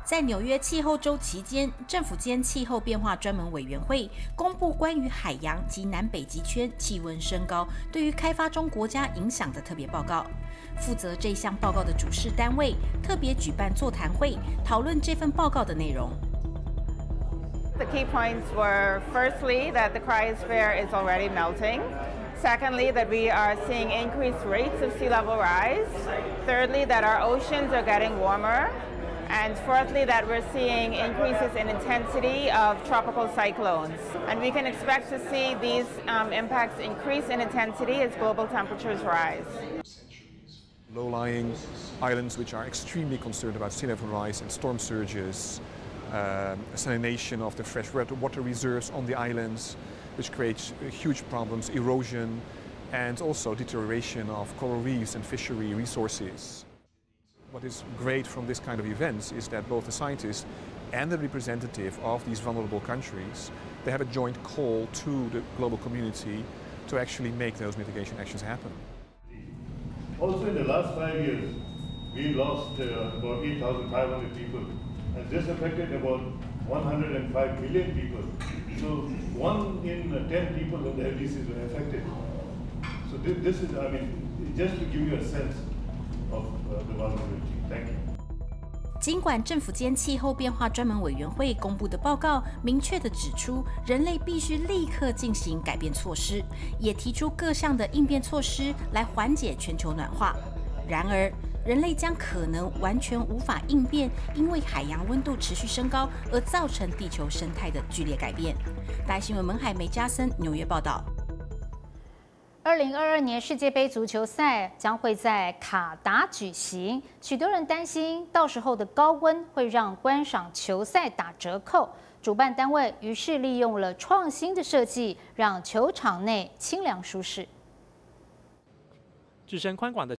在纽约气候周期间，政府间气候变化专门委员会公布关于海洋及南北极圈气温升高对于开发中国家影响的特别报告。负责这项报告的主事单位特别举办座谈会，讨论这份报告的内容。 The key points were firstly that the cryosphere is already melting. Secondly, that we are seeing increased rates of sea level rise. Thirdly, that our oceans are getting warmer. And fourthly, that we're seeing increases in intensity of tropical cyclones. And we can expect to see these impacts increase in intensity as global temperatures rise. Low-lying islands which are extremely concerned about sea level rise and storm surges, salination of the fresh water reserves on the islands, which creates huge problems, erosion, and also deterioration of coral reefs and fishery resources. What is great from this kind of events is that both the scientists and the representative of these vulnerable countries, they have a joint call to the global community to actually make those mitigation actions happen. Also in the last 5 years, we lost about 8,500 people, and this affected about 105 million people. So 1 in 10 people in the LDCs were affected. So this is, I mean, just to give you a sense of the vulnerability. Thank you. 尽管政府间气候变化专门委员会公布的报告明确地指出，人类必须立刻进行改变措施，也提出各项的应变措施来缓解全球暖化。然而，人类将可能完全无法应变，因为海洋温度持续升高而造成地球生态的剧烈改变。大新闻门海梅加森纽约报道。 2022年世界杯足球赛将会在卡达举行，许多人担心到时候的高温会让观赏球赛打折扣。主办单位于是利用了创新的设计，让球场内清凉舒适。 置身宽广的